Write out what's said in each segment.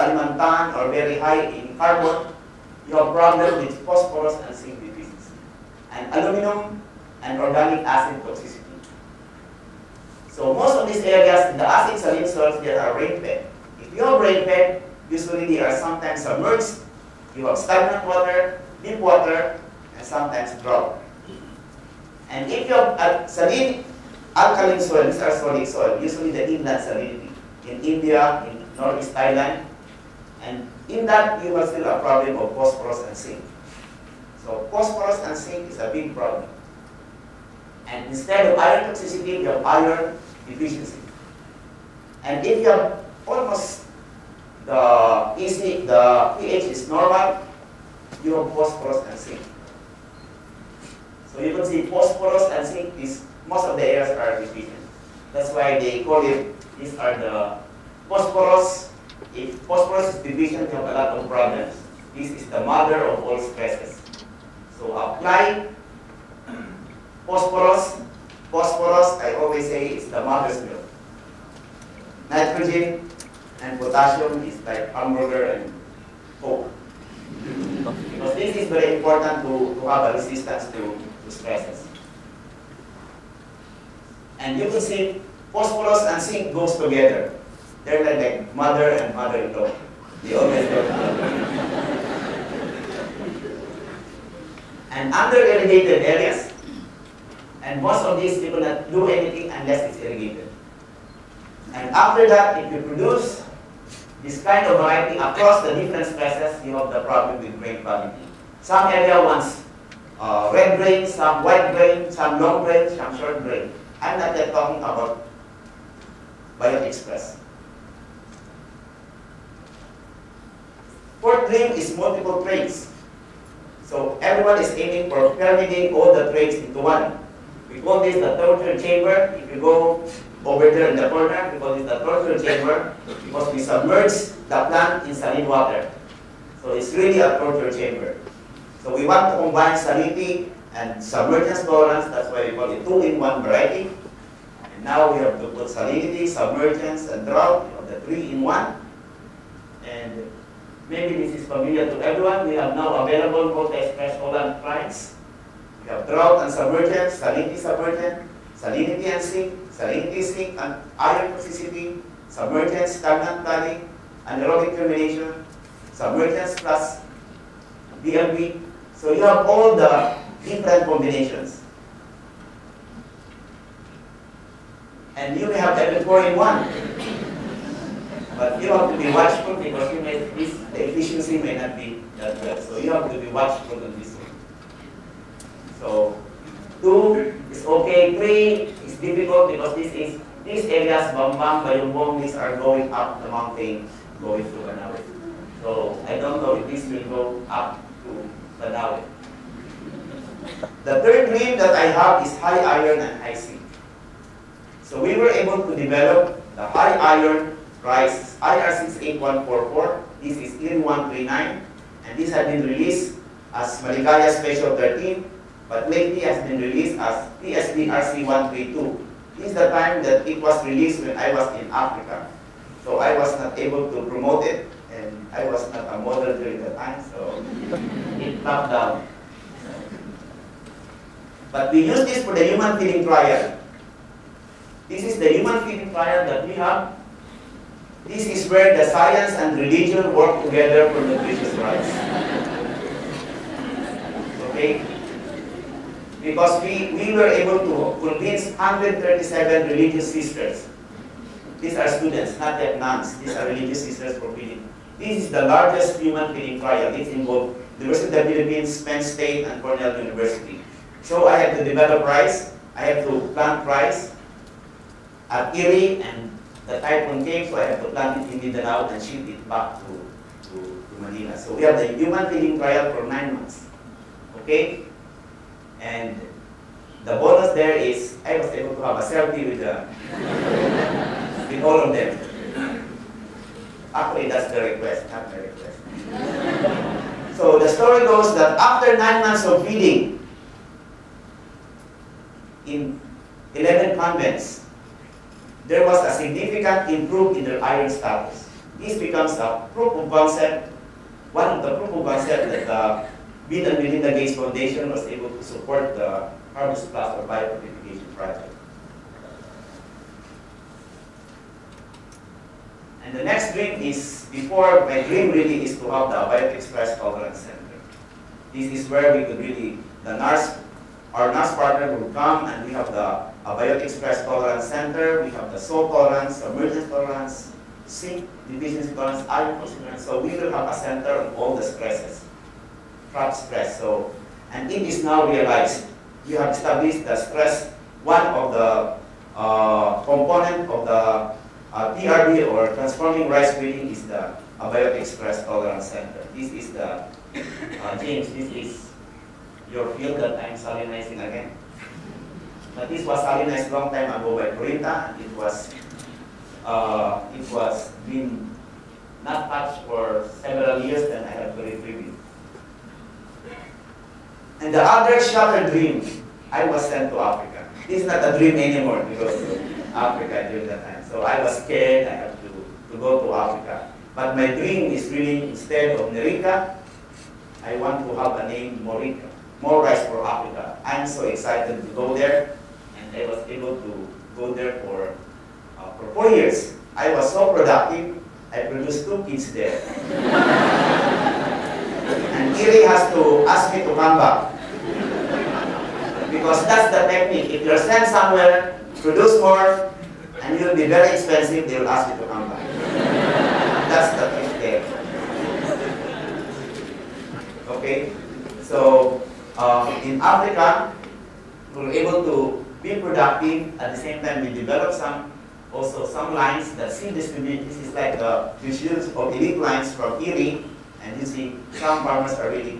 Kalimantan or very high in carbon, you have problem with phosphorus and zinc deficiency, and aluminum and organic acid toxicity. So most of these areas in the acid saline soils, there are rain-fed. If you have rain-fed, usually they are sometimes submerged. You have stagnant water, deep water, and sometimes drought. And if you have saline alkaline soil, these are solid soil, usually the inland salinity in India, in Northeast Thailand, and in that you have still a problem of phosphorus and zinc. So phosphorus and zinc is a big problem. And instead of iron toxicity, you have iron deficiency. And if you have almost the pH is normal, you have phosphorus and zinc. So you can see phosphorus and zinc is, most of the areas are deficient. That's why they call it, these are the phosphorus. If phosphorus is deficient, you have a lot of problems. This is the mother of all stresses. So apply phosphorus. Phosphorus, I always say, is the mother's milk. Nitrogen and potassium is like hamburger and Coke. Because this is very important to have a resistance to stresses. And you can see phosphorus and zinc goes together. They're like mother and mother-in-law. They always go together. And under irrigated areas, and most of these you cannot do anything unless it's irrigated. And after that, if you produce this kind of variety across the different stresses, you have the problem with grain quality. Some area wants red grain, some white grain, some long grain, some short grain. I'm not yet talking about biotic stress. Fourth dream is multiple traits. So everyone is aiming for pyramiding all the traits into one. We call this the torture chamber. If you go over there in the corner, we call this the torture chamber because we submerge the plant in saline water. So it's really a torture chamber. So we want to combine salinity and submergence tolerance. That's why we call it 2-in-1 variety. And now we have to put salinity, submergence, and drought. We have the 3-in-1. And maybe this is familiar to everyone. We have now available multi-stress-tolerant clients. We have drought and submergence, salinity submergence, salinity and zinc, salinity, zinc, and iron toxicity, submergence, stagnant flooding, anaerobic termination, submergence plus BLB. So you have all the different combinations. And you may have every 4-in-1. But you have to be watchful because the efficiency may not be that well. So you have to be watchful on this one. So 2 is okay, 3 is difficult because these areas, Bambang, Bayumbong, these are going up the mountain, going to Banawe. So I don't know if this will go up to Banawe. The third dream that I have is high iron and high zinc. So we were able to develop the high iron rice IR68144. This is IRRI-139, and this has been released as Maligaya Special 13. But lately has been released as PSBRC132. This is the time that it was released when I was in Africa. So I was not able to promote it, and I was not a model during the time, so it dropped down. But we use this for the human feeding trial. This is the human feeding trial that we have. This is where the science and religion work together for nutritious rice. Okay? Because we were able to convince 137 religious sisters. These are students, not yet nuns. These are religious sisters for feeding. This is the largest human feeding trial. It involved the University of the Philippines, Penn State, and Cornell University. So I had to develop rice. I had to plant rice at IRRI, and the typhoon came, so I had to plant it in Mindanao and ship it back to Manila. So we have the human feeding trial for 9 months. Okay? And the bonus there is I was able to have a selfie with all of them. Actually, that's the request, not the request. So the story goes that after 9 months of feeding in 11 convents, there was a significant improvement in their iron status. this becomes a proof of concept, one of the proof of concept that the Bill and Melinda Gates Foundation was able to support the Harvest Plus or biofortification project. And the next dream is, before, my dream really is to have the Biotic Stress-Tolerant Center. This is where we could really, our nurse partner will come, and we have the Biotic Stress-Tolerant Center, we have the salt tolerance, emergency tolerance, zinc deficiency tolerance, iron tolerance. So we will have a center on all the stresses, trap stress. So, and it is now realized, we have established the stress, one of the component of the TRB or transforming rice breeding is the Biotic Stress-Tolerant Center. This is the, James, this is your field that I'm salinizing again. But this was salinized long time ago by Corinta, and it was been not touched for several years, then I have to retrieve it. And the other shattered dream, I was sent to Africa. This is not a dream anymore because of Africa during that time. So I was scared, I have to go to Africa. But my dream is really, instead of Nerica, I want to have a name Morica, more rice for Africa. I'm so excited to go there, and I was able to go there for 4 years. I was so productive, I produced 2 kids there. And IRRI has to ask me to come back. Because that's the technique. If you're sent somewhere, produce more, and you'll be very expensive, they will ask you to come back. That's the trick there. Okay? So, in Africa, we were able to be productive. At the same time, we developed also some lines that seed distribute. This is like the visuals of elite lines from IRRI, and you see some farmers are really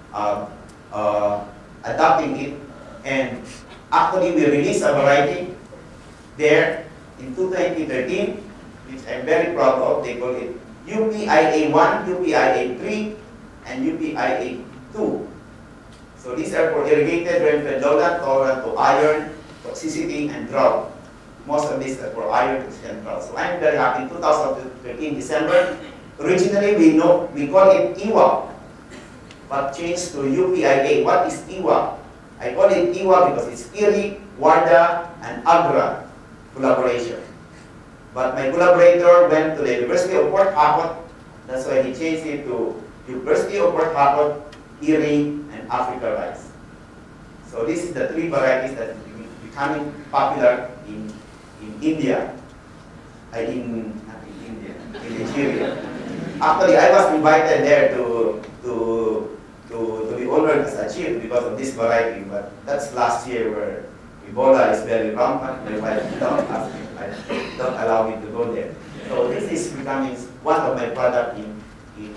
adopting it. And actually, we released a variety there in 2013, which I'm very proud of. They call it UPIA1, UPIA3, and UPIA2. So these are for irrigated rainfed lowland, tolerant to iron, toxicity, and drought. Most of these are for iron, toxicity, and drought. So I'm very happy. In 2013 December, originally we call it IWA, but changed to UPIA. What is IWA? I call it IWA because it's IRRI, WARDA, and AGRA collaboration. But my collaborator went to the University of Port Harcourt. That's why he changed it to University of Port Harcourt, IRRI, and Africa rice. So this is the 3 varieties that are becoming popular in India, in Nigeria. Actually, I was invited there to be honored as a chief because of this variety, but that's last year where Ebola is very rampant. My wife don't allow me to go there. So this is becoming one of my products in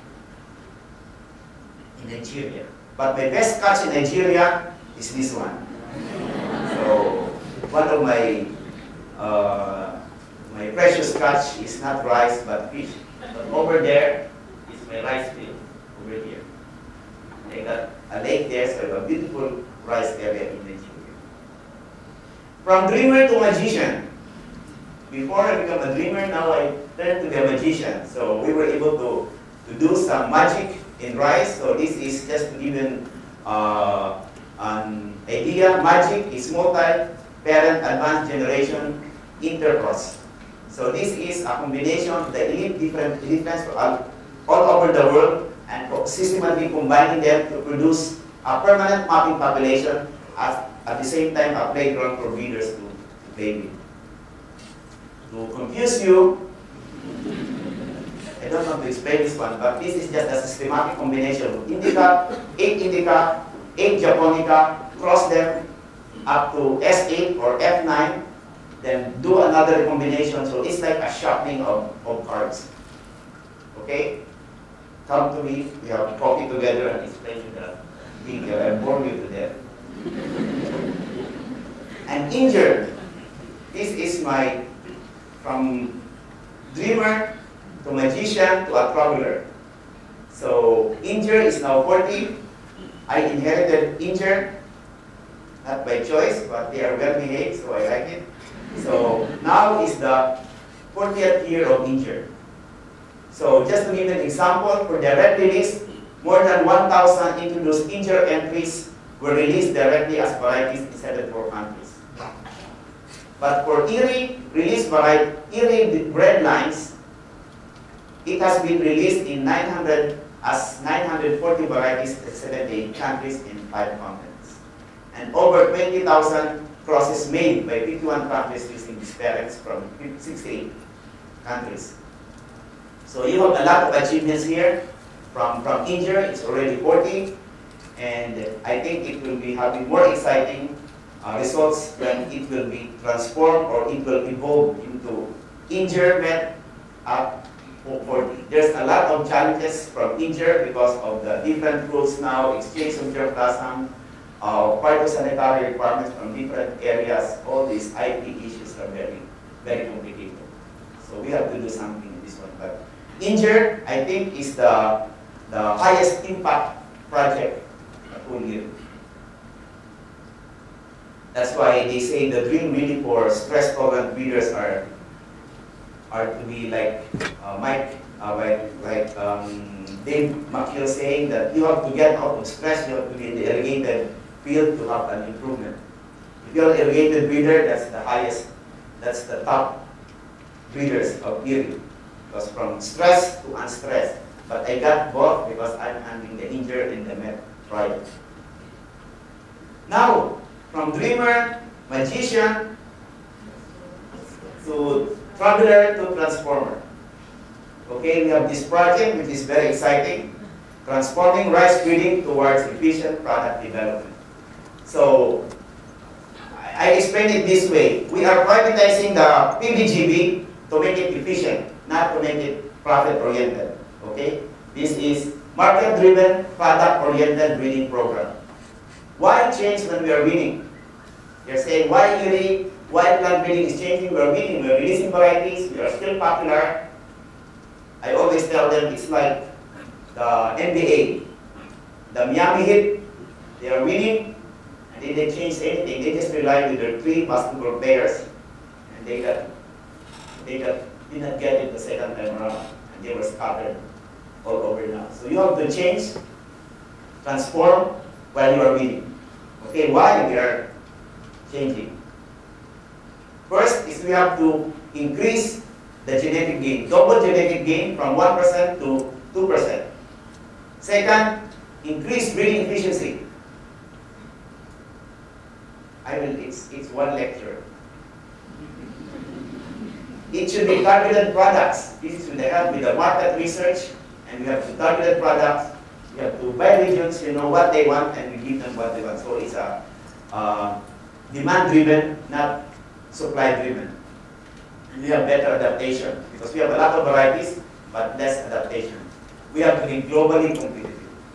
Nigeria. But my best catch in Nigeria is this one. So one of my my precious catch is not rice but fish. But over there is my rice field over here. I got a lake there, so I have a beautiful rice area in Nigeria. From dreamer to magician. Before I became a dreamer, now I turned to be a magician. So we were able to do some magic in rice. So this is just to give you an idea. Magic is multi-parent advanced generation intercross. So this is a combination of the different plants all over the world, and systematically combining them to produce a permanent mapping population at the same time a playground for breeders to play with. To confuse you, I don't want to explain this one, but this is just a systematic combination of indica, 8 japonica, cross them up to S8 or F9, then do another combination. So it's like a shuffling of cards. Okay? Come to me, we have coffee together and explain to the video. I bore you to death. And injured. This is my, from dreamer to magician to a traveler. So injured is now 40. I inherited injured, not by choice, but they are well behaved, so I like it. So now is the 40th year of injured. So just to give an example, for the red release, more than 1,000 introduced injured entries were released directly as varieties in 74 countries. But for IRRI release variety, IRRI bread lines, it has been released in 940 varieties in 78 countries in 5 continents. And over 20,000 crosses made by Pt1 countries using these parents from 68 countries. So you have a lot of achievements here. From India, it's already 40, and I think it will be having more exciting results when it will be transformed or it will evolve into India met up 40. There's a lot of challenges from India because of the different rules now, exchange of germplasm, phytosanitary requirements from different areas. All these IP issues are very, very complicated. So we have to do something in this one. But India, I think, is the highest impact project whole year. That's why they say the dream really for stress-tolerant breeders are to be like Dave McKeel saying that you have to get out of stress, you have to be in the irrigated field to have an improvement. If you're an irrigated breeder, that's the highest, that's the top breeders of IRRI. Because from stress to unstressed. But I got both because I'm handling the injured and the met project. Now, from dreamer, magician, to traveler to transformer. Okay, we have this project which is very exciting, transforming rice breeding towards efficient product development. So, I explain it this way. We are privatizing the PBGB to make it efficient, not to make it profit-oriented. Okay? This is market-driven, product-oriented breeding program. Why change when we are winning? You're saying, why IRRI, why plant breeding is changing? We are winning, we are releasing varieties, we are still popular. I always tell them it's like the NBA. The Miami Heat, they are winning, and they didn't change anything. They just relied with their 3 basketball players, and they did not get it the second time around, and they were scattered all over now. So you have to change, transform while you are winning. Okay, why we are changing? First is we have to increase the genetic gain, double genetic gain from 1% to 2%. Second, increase breeding efficiency. It's one lecture. It should be targeted products. This is with the help with the market research, and we have to targeted products. We have to buy regions, you know what they want, and we give them what they want. So it's a demand-driven, not supply-driven. And we have better adaptation because we have a lot of varieties, but less adaptation. We have to be globally competitive.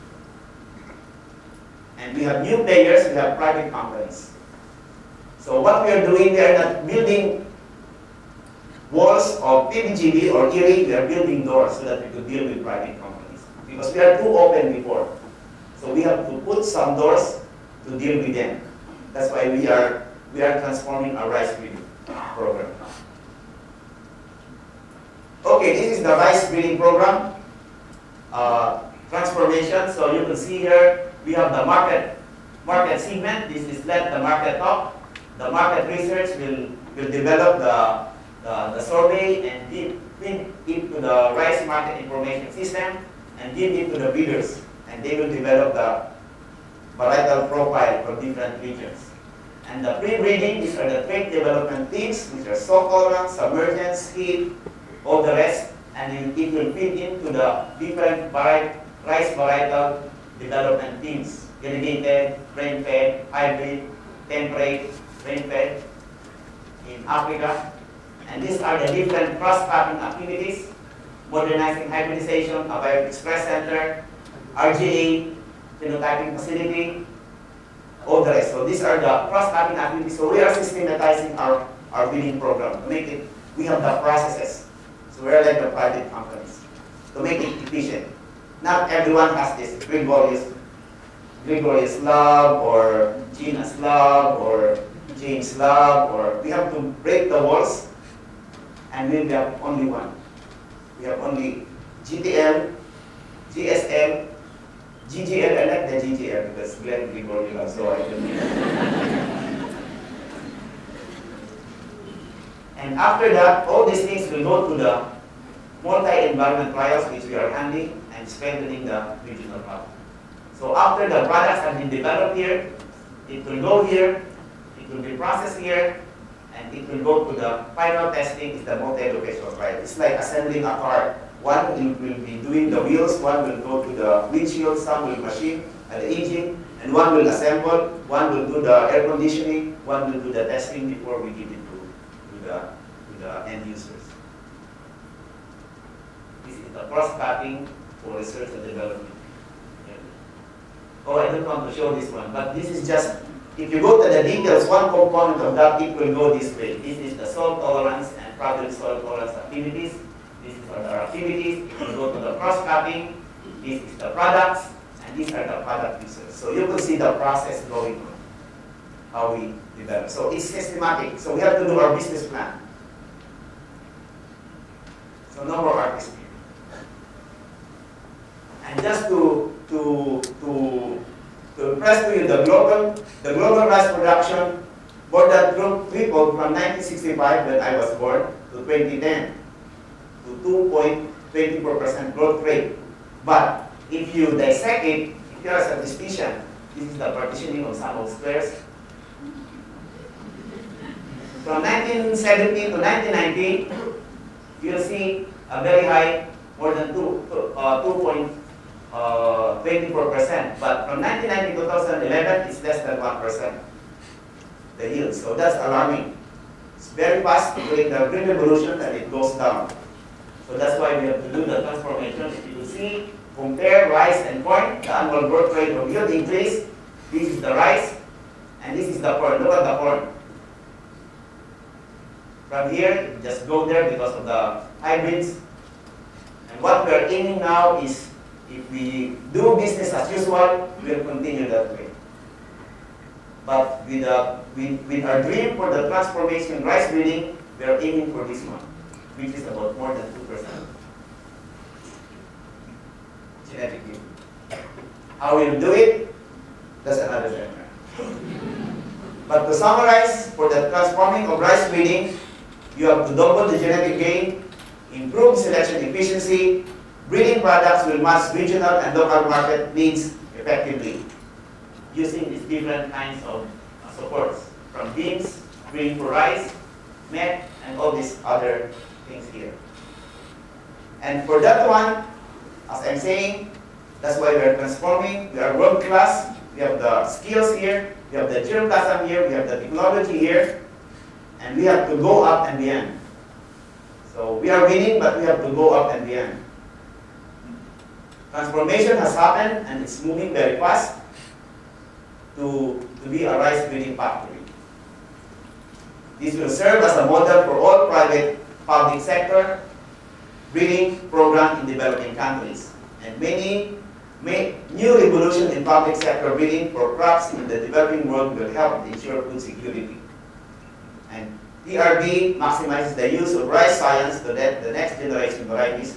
And we have new players, we have private companies. So what we are doing, we are not building walls of PBGB or IRRI, we are building doors so that we could deal with private companies. Because we are too open before. So we have to put some doors to deal with them. That's why we are transforming our rice breeding program. Okay, this is the rice breeding program transformation. So you can see here, we have the market segment. This is let the market talk. The market research will develop the survey and feed it to the rice market information system and give it to the breeders. And they will develop the varietal profile for different regions. And the pre-breeding, these are the trait development teams, which are salt tolerance, submergence, heat, all the rest. And it will feed into the different rice varietal development teams. Irrigated, rain-fed, hybrid, temperate, rain-fed in Africa. And these are the different cross-cutting activities: modernizing hybridization, a biotic stress center, RGA, phenotyping facility, all the rest. So these are the cross-cutting activities. So we are systematizing our breeding program to make it, we have the processes. So we are like the private companies to make it efficient. Not everyone has this Gregorius lab or Gina's lab or James lab, or we have to break the walls, and we have only one. We have only GTL, GSL, GGL. I like the GGL because Glenn Gregorio, so I don't need it. And after that, all these things will go to the multi-environment trials which we are handling and strengthening the regional hub. So after the products have been developed here, it will go here, it will be processed here, and it will go to the final testing is the multi-locational trial. It's like assembling a car. One will be doing the wheels, one will go to the windshield, some will machine the engine, and one will assemble, one will do the air conditioning, one will do the testing before we give it to the end users. This is the cross-cutting for research and development. Oh, I don't want to show this one, but this is just, if you go to the details, one component of that, it will go this way. This is the salt tolerance and problem salt tolerance activities. These are our activities. It will go to the cross-cutting. This is the products, and these are the product users. So you will see the process going on, how we develop. So it's systematic. So we have to do our business plan. So no more artistry. And just to impress to you the global rice production more than tripled from 1965 when I was born to 2010 to 2.24% growth rate. But if you dissect it, if you're a statistician, this is the partitioning of some of squares. From 1970 to 1990, you'll see a very high, more than 2.24%. But from 1990 to 2011, it's less than 1%, the yield. So that's alarming. It's very fast during the Green Revolution and it goes down. So that's why we have to do the transformation. If you see, compare rice and corn, the annual growth rate of yield increase. This is the rice, and this is the corn. Look at the corn. From here, just go there because of the hybrids. And what we are aiming now is, if we do business as usual, we'll continue that way. But with our dream for the transformation rice breeding, we are aiming for this one, which is about more than 2%. Genetically. How we'll do it, that's another seminar. But to summarize, for the transforming of rice breeding, you have to double the genetic gain, improve selection efficiency, breeding products will match regional and local market needs effectively, using these different kinds of supports, from beans, breeding for rice, met, and all these other things here. And for that one, as I'm saying, that's why we are transforming. We are world class. We have the skills here. We have the germplasm here. We have the technology here. And we have to go up and beyond. So we are winning, but we have to go up and beyond. Transformation has happened, and it's moving very fast to be a rice breeding factory. This will serve as a model for all private public sector breeding program in developing countries. And many new revolution in public sector breeding for crops in the developing world will help ensure food security. And PRB maximizes the use of rice science to let the next generation varieties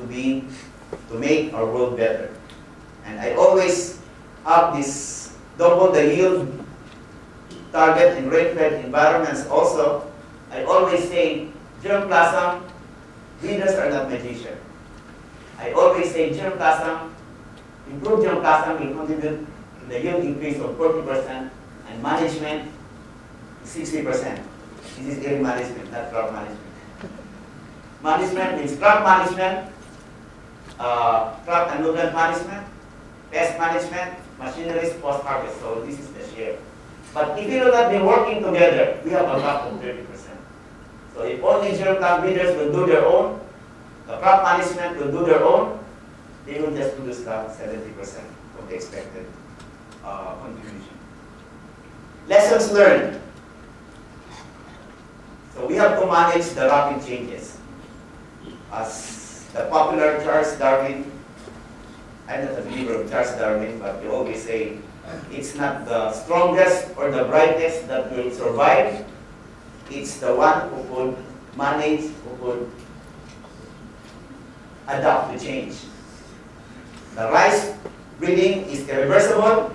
to make our world better. And I always have this double the yield target in rain-fed environments also. I always say germplasm, breeders are not magicians. I always say germplasm, improved germplasm will contribute to the yield increase of 40% and management 60%. This is area management, not crop management. Management means crop management, crop and nutrient management, pest management, machineries, post-harvest. So this is the share. But if you look at them working together, we have a gap of 30%. So if only germplasm breeders will do their own, the crop management will do their own, they will just produce that 70% of the expected contribution. Lessons learned. So we have to manage the rapid changes. As the popular Charles Darwin, I'm not a believer of Charles Darwin, but we always say, it's not the strongest or the brightest that will survive. It's the one who could manage, who could adapt to change. The rice breeding is irreversible.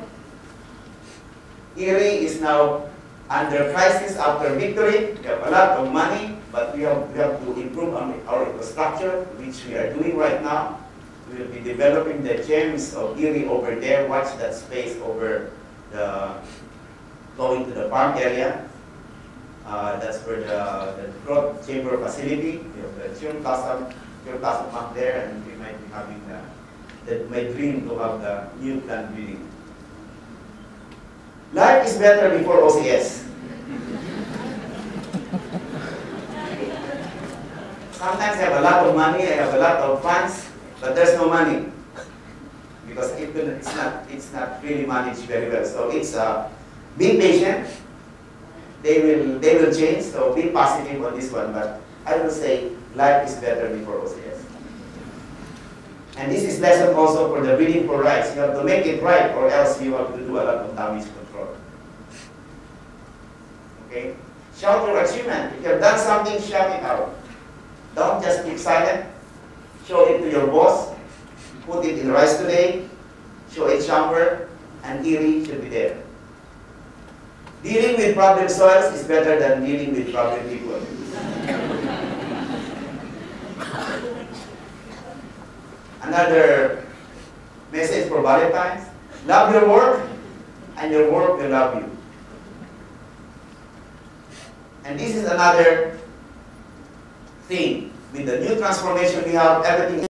IRRI is now under crisis after victory. We have a lot of money, but we have to improve on our infrastructure, which we are doing right now. We will be developing the gems of IRRI over there. Watch that space over the going to the farm area. That's where the growth chamber facility. We have the germplasm up there, and we might be having my dream to have the new plant breeding. Life is better before OCS. Sometimes I have a lot of money, I have a lot of funds, but there's no money because it's not really managed very well. So it's be patient. They will change. So be positive on this one. But I will say life is better before OCS. And this is lesson also for the breeding for rice. You have to make it right, or else you have to do a lot of damage control. Okay? Shout your achievement. If you have done something, shout it out. Don't just keep silent. Show it to your boss. Put it in rice today. Show it somewhere, and IRRI should be there. Dealing with problem soils is better than dealing with problem people. Another message for Valentine's: love your work, and your work will love you. And this is another thing. With the new transformation we have, everything